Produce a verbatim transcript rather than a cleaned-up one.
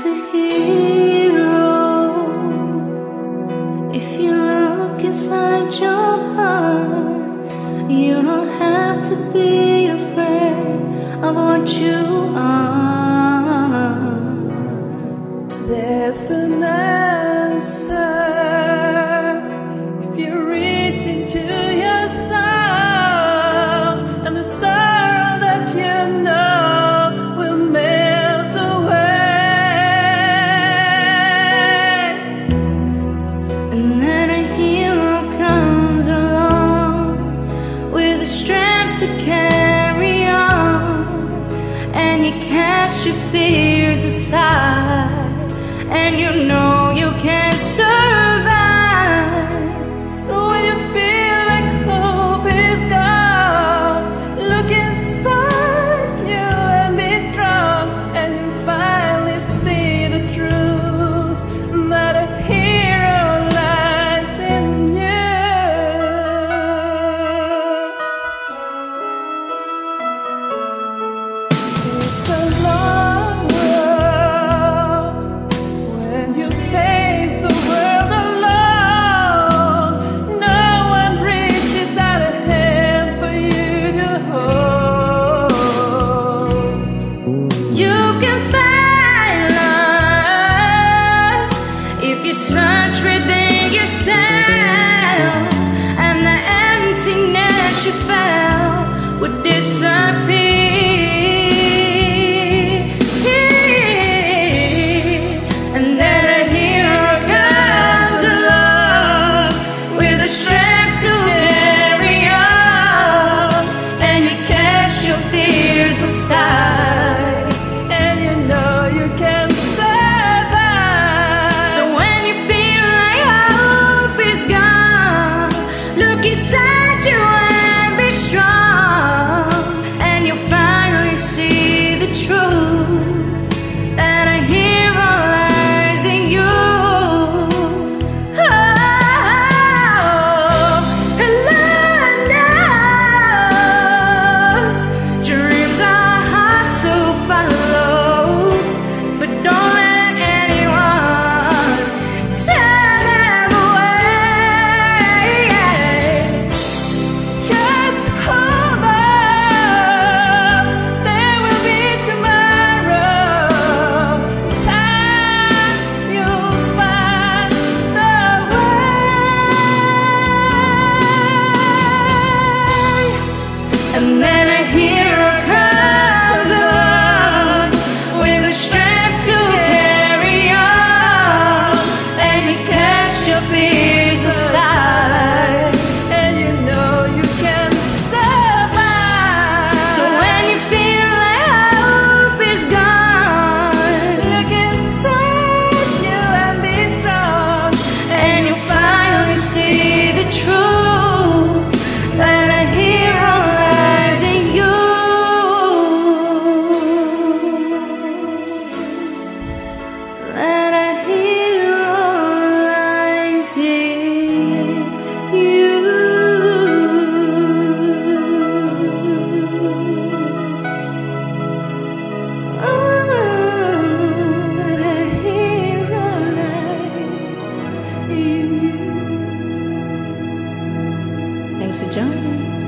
a hero if you look inside your heart. You don't have to be afraid of what you are. There's an answer if you reach into your soul, and the sorrow that you know will melt away. And then a hero comes along with the strength to carry on, and you cast your fears aside, and you know you can survive. So when you feel like hope is gone, look inside you and be strong, and you finally see the truth that a hero lies in you. It's a long road when you face the world alone. No one reaches out a hand for you to hold. You can find love if you search within yourself, and the emptiness you felt would disappear. And then a hero comes along with the strength to carry on, and you cast your fears aside, And you know you can survive. so when you feel like hope is gone, look inside you and be strong, and you'll finally see the truth that a hero lies in you. Oh, and Lord knows dreams are hard to follow, but don't let anyone tear them away. Just hold on, there will be tomorrow. Time you'll find the way. And then a hero comes along with the strength to carry on, and you cast your fears aside, And you know you can survive. so when you feel like hope is gone, Look inside you and be strong, and you finally see the truth that a hero lies in you. That a hero lies in you. Oh, that a hero lies in you. Thanks for joining.